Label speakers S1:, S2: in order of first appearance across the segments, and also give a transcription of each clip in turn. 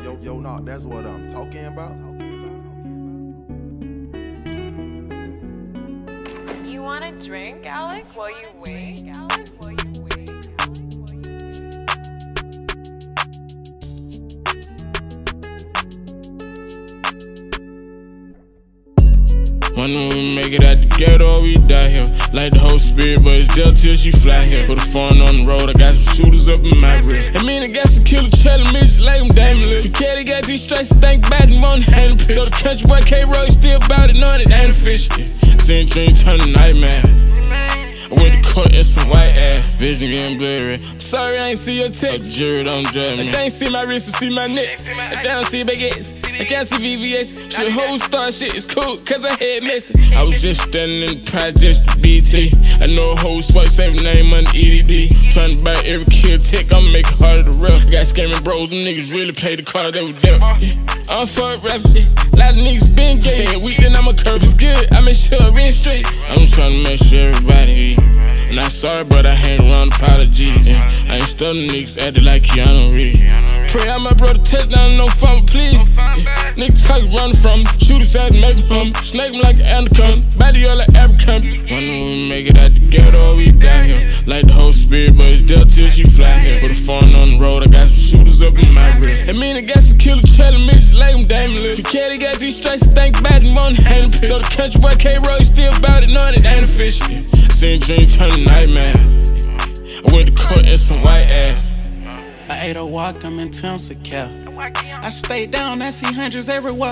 S1: Yo, nah, that's what I'm talking about.
S2: You want a drink, Alec, while you wait?
S3: When we make it out the ghetto, we die here. Like the whole spirit, but it's dead till she fly here. Put a phone on the road, I got some shooters up in my rear. And me and I got some killer challenge midgets like them Damon. Forget it, got these strikes, think bad and won't handle pitch. So the country boy K-Roy still bout it, knowing it ain't a fish. Seen dream turn to nightmare. I went to court in some white ass, vision getting blurry. I'm sorry I ain't see your text, jury don't judge me. They ain't see my wrist and see my neck. I don't see baguettes, I can't see VVS. Shit, whole star shit is cool, cause I had messy. I was just standing in the projects to BT. I know a whole swipe, save name on EDD. Trying to buy every kill tech, I'ma make it harder to rough. Got scamming bros, them niggas really pay the card they were dealt. I'm fuck rap shit, a lot of niggas been gay. Weak, then I'm a curve, it's good, I make sure it ain't straight. I'm trying to make sure everybody eat. And I'm sorry, but I hang around apologies. I ain't stunning niggas, acting like Keanu Reeves. Pray out my brother touchdown, no fun, please. Niggas talk running from me, shoot his ass, make him hum. Snake him like an anaconda, body all like Abercrombie. When we make it out the ghetto, we die here. Like the whole spirit, but it's dead till she fly here. Put a phone on the road, I got some shooters up in my rear. And me and I got some killer challenge midgets like them Damon. Forget it, got these strikes, think bad and won't handle pitch. So the country boy K-Roy still bout it, knowing it ain't a fish. Seen dream turn to nightmare. I went to court in some white ass.
S4: I ate a walk, I'm in Tinsical. I stayed down, I see hundreds everywhere.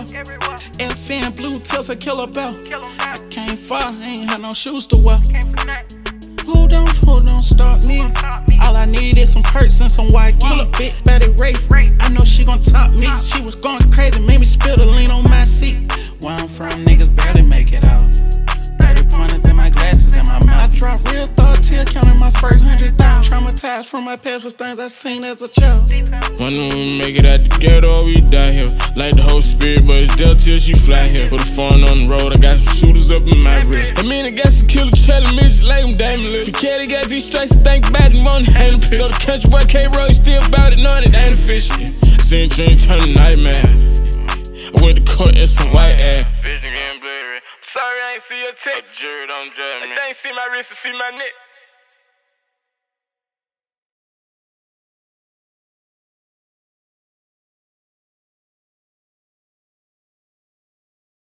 S4: FN, blue tips, a killer bell. I came far, I ain't had no shoes to wear. Who don't stop me? All I need is some perks and some white key. Big Betty Rafe, I know she gon' top me. She was going crazy, made me spill the lean on my seat. Where I'm from, niggas barely make it out. 30 pointers in my glasses in my mouth. I dropped real thought till counting my first 100,000. Traumatized from my past with things I seen as a child.
S3: When we make it out the ghetto, we die here. Like the whole spirit, but it's dead till she fly here. Put a phone on the road, I got some shooters up in my rear. And me and I got some killer challenge midgets like them Damon. Forget it, got these strikes, think bad and won't handle pitch. So the country boy K-Roy still bout it, knowing it ain't a fish. Seen dream turn to nightmare. I went to court in some white ass. Vision getting blurry. Sorry I ain't see your text, jury don't judge me. They ain't see my wrist and see my neck.